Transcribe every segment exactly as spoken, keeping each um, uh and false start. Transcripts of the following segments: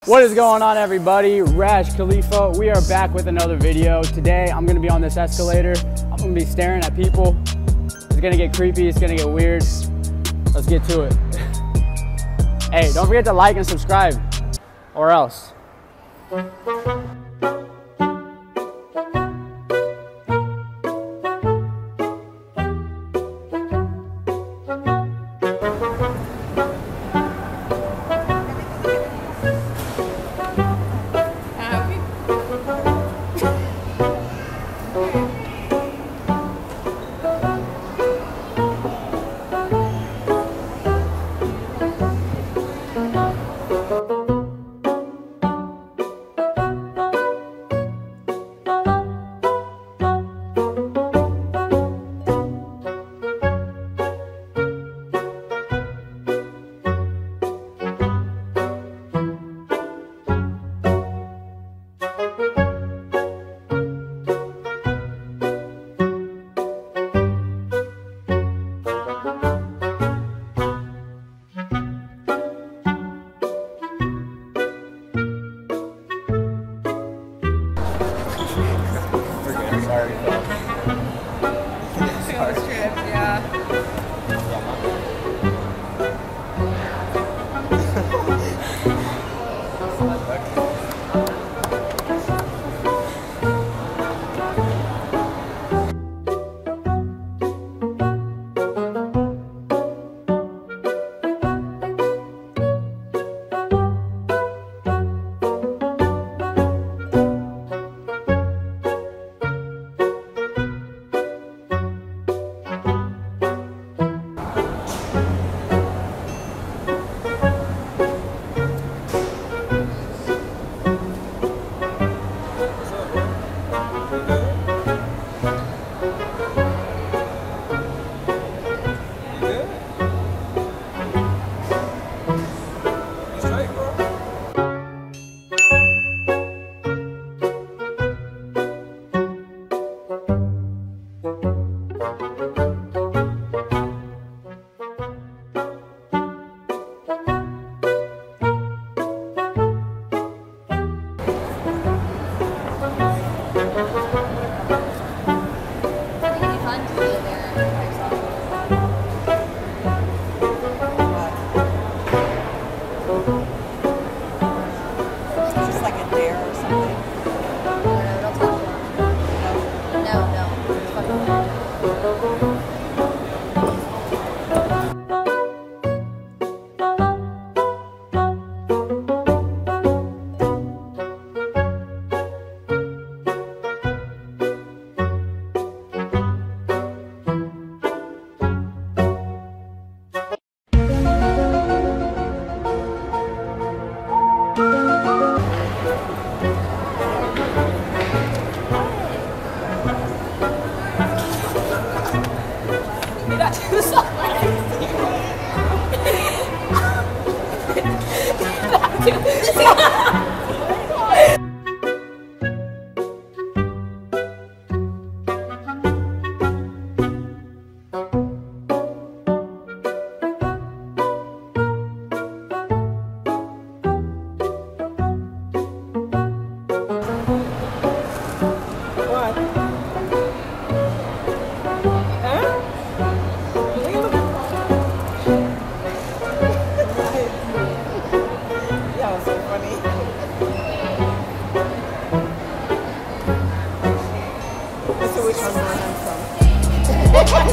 What is going on, everybody? Rash Khalifa. We are back with another video. Today I'm gonna be on this escalator. I'm gonna be staring at people. It's gonna get creepy, it's gonna get weird. Let's get to it. Hey, don't forget to like and subscribe, or else.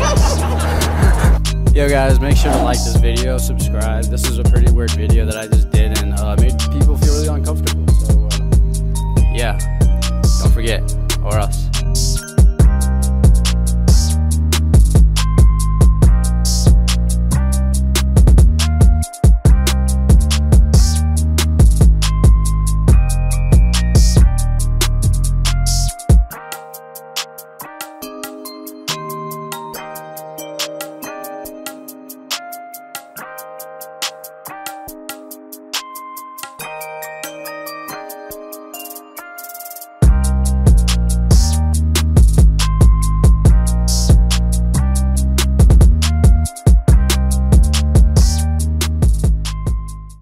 Yo guys, make sure to like this video, subscribe. This is a pretty weird video that I just